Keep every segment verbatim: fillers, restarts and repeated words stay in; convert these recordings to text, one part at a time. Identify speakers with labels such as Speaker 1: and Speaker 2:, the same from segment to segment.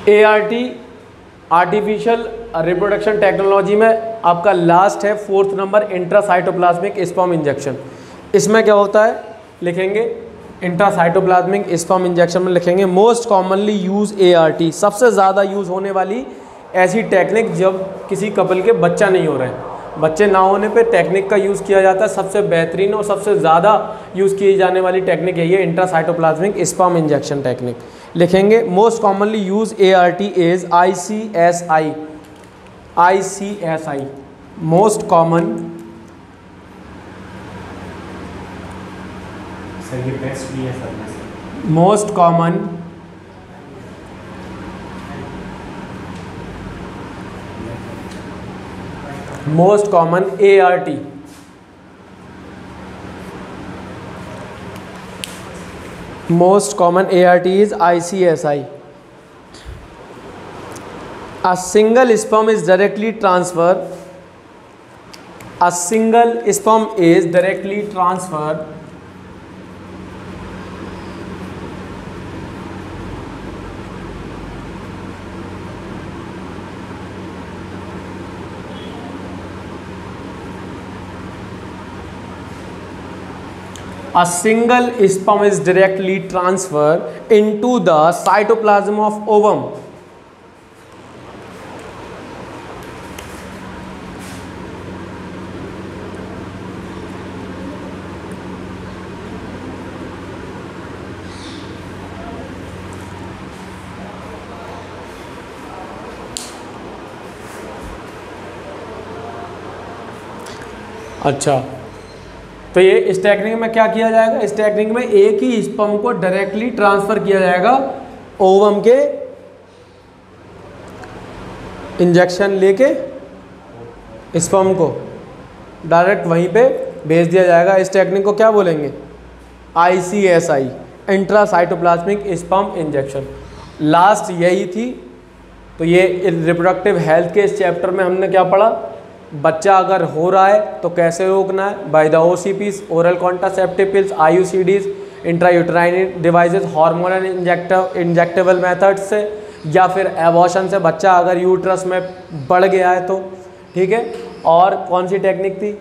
Speaker 1: ए R T artificial reproduction technology में आपका last है fourth number intracytoplasmic sperm injection. इसमें क्या होता है लिखेंगे इंट्रासाइटोप्लाज्मिक स्पर्म इंजेक्शन में लिखेंगे most commonly use A R T, सबसे ज़्यादा यूज़ होने वाली ऐसी टेक्निक जब किसी कपल के बच्चा नहीं हो रहे हैं, बच्चे ना होने पे टेक्निक का यूज़ किया जाता है। सबसे बेहतरीन और सबसे ज़्यादा यूज़ की जाने वाली टेक्निक यही है इंट्रासाइटोप्लाज्मिक स्पर्म इंजेक्शन टेक्निक। लिखेंगे most commonly use A R T is I C S I, I C S I most common most common most common A R T most common A R T is I C S I. A single sperm is directly transferred. A single sperm is directly transferred. A single sperm is directly transferred into the cytoplasm of ovum. अच्छा, तो ये इस technique में क्या किया जाएगा, इस technique में एक ही स्पर्म को डायरेक्टली ट्रांसफर किया जाएगा ओवम के इंजेक्शन लेके स्पर्म को डायरेक्ट वहीं पे भेज दिया जाएगा। इस टेक्निक को क्या बोलेंगे, I C S I, intracytoplasmic sperm injection. Last यही थी। तो ये रिप्रोडक्टिव हेल्थ के इस चैप्टर में हमने क्या पढ़ा, बच्चा अगर हो रहा है तो कैसे रोकना है, by the O C Ps, oral contraceptive pills, I U C Ds, intrauterine devices, hormonal injective injectable methods से, या फिर एबॉर्शन से बच्चा अगर यूट्रस में बढ़ गया है तो ठीक है। और कौन सी टेक्निक थी,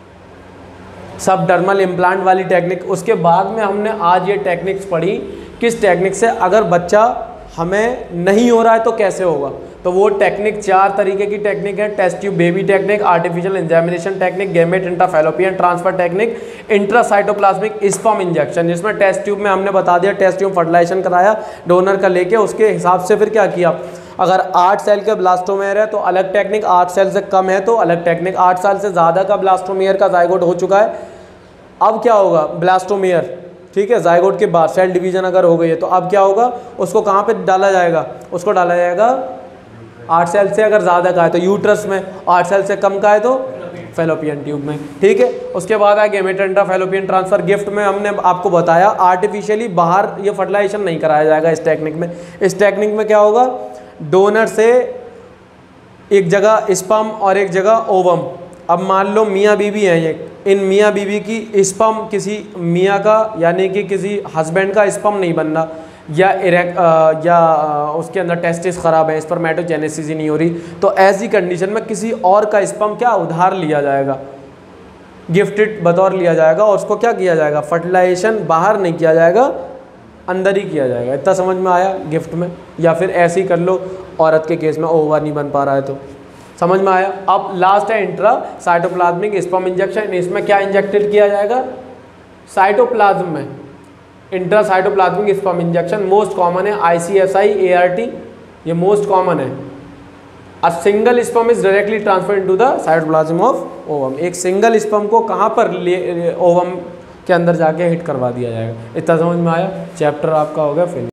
Speaker 1: सबडर्मल इम्प्लांट वाली टेक्निक। उसके बाद में हमने आज ये टेक्निक्स पढ़ी, किस टेक्निक से अगर बच्चा हमें नहीं हो रहा है तो कैसे होगा। तो वो टेक्निक चार तरीके की टेक्निक है, test tube baby technique, artificial insemination technique, gamete intrafallopian transfer technique, intracytoplasmic sperm injection. जिसमें टेस्ट ट्यूब में हमने बता दिया, टेस्ट ट्यूब फर्टिलाइजेशन कराया डोनर का लेके, उसके हिसाब से फिर क्या किया, अगर आठ सेल के ब्लास्टोमेयर है तो अलग टेक्निक, आठ सेल से कम है तो अलग टेक्निक, आठ साल से ज़्यादा का ब्लास्टोमेयर का जायगोट हो चुका है, अब क्या होगा ब्लास्टोमेयर, ठीक है, जायगोट के बाद सेल डिवीजन अगर हो गई है तो अब क्या होगा, उसको कहाँ पे डाला जाएगा, उसको डाला जाएगा आठ सेल से अगर ज़्यादा का है तो यूट्रस में, आठ सेल से कम का है तो फेलोपियन ट्यूब में, ठीक है। उसके बाद आया गैमेट इंट्राफैलोपियन ट्रांसफर। गिफ्ट में हमने आपको बताया आर्टिफिशियली बाहर ये फर्टिलाइजेशन नहीं कराया जाएगा इस टेक्निक में। इस टेक्निक में क्या होगा, डोनर से एक जगह स्पर्म और एक जगह ओवम, अब मान लो मियाँ बीवी हैं ये, इन मियाँ बीवी की स्पर्म किसी मियाँ का यानी कि किसी हस्बैंड का स्पर्म नहीं बनना, या इरेक आ, या आ, उसके अंदर टेस्टिस ख़राब है, स्पर्मेटोजेनेसिस ही नहीं हो रही, तो ऐसी कंडीशन में किसी और का स्पर्म क्या उधार लिया जाएगा, गिफ्टेड बतौर लिया जाएगा, और उसको क्या किया जाएगा, फर्टिलाइजेशन बाहर नहीं किया जाएगा, अंदर ही किया जाएगा। इतना समझ में आया गिफ्ट में। या फिर ऐसे ही कर लो, औरत के केस में ओवर नहीं बन पा रहा है तो समझ में आया। अब लास्ट है इंट्रा साइटोप्लाज्मिक स्पर्म इंजेक्शन। इसमें क्या इंजेक्टेड किया जाएगा, साइटोप्लाज्म में intra cytoplasmic sperm injection. Most common है I C S I, A R T, ये मोस्ट कॉमन है। A single sperm is directly transfer into the cytoplasm of ovum. एक single sperm को कहाँ पर ओवम के अंदर जाके हिट करवा दिया जाएगा। इतना समझ में आया, चैप्टर आपका हो गया फिर।